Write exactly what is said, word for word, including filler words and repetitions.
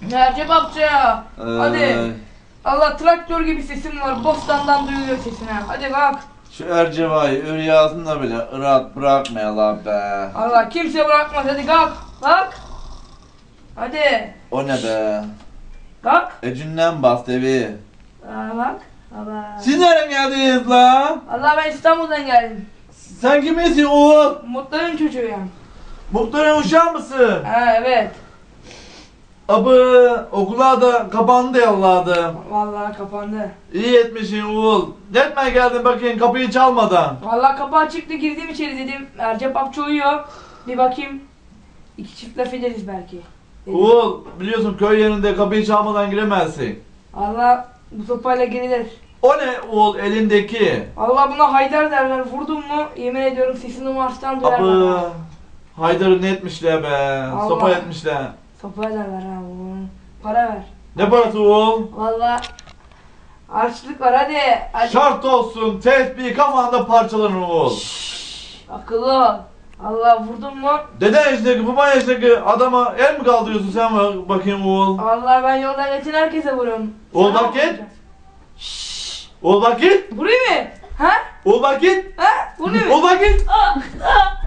Ercep amca. Hadi. Ee, Allah traktör gibi sesim var. Bostandan duyuluyor sesine. Hadi bak. Şu Erceva'yı rüyasında bile rahat bırakmayalım be. Allah kimse bırakmaz. Hadi kalk. Kalk. Hadi. O ne be? Kalk. Ecünden bastı evi. Aa, bak. Allah. Siz nereden geldiniz la? Allah ben İstanbul'dan geldim. Sen kimsin oğul? Muhtarın çocuğuyum. Muhtarın uşağı mısın? Ha evet. Abı okula da kapandı yalladı. Vallahi kapandı. İyi etmişsin oğul. Netme geldin bakayım kapıyı çalmadan. Vallahi kapı açıktı, girdim içeri dedim. Ercep amca uyuyor. Bir bakayım. İki çift laf ederiz belki. Dedim. Oğul biliyorsun köy yerinde kapıyı çalmadan giremezsin. Allah bu sopayla girilir. O ne oğul elindeki? Allah buna Haydar derler. Vurdum mu yemin ediyorum sesini Mars'tan duyar Abı bana. Haydar'ı ne etmişler be? Allah. Sopa etmişler. Sopayla ver ha bunu. Para ver. Ne parası oğul? Vallahi harçlık var hadi. Hadi. Şart olsun tesbih kafanda parçalanır oğul. Şşş, akıllı ol. Allah vurdun mu? Dede yaşındaki baba yaşındaki adama el mi kaldırıyorsun sen bak- bakayım oğul? Allah ben yoldan geçen herkese vuruyorum. Oğul Sana bak git. vuracağım. Şşş. Oğul bak git. Vurayım mı? Ha? Oğul bak git. Ha? Vurayım mı? Oğul bak git. Ah, ah.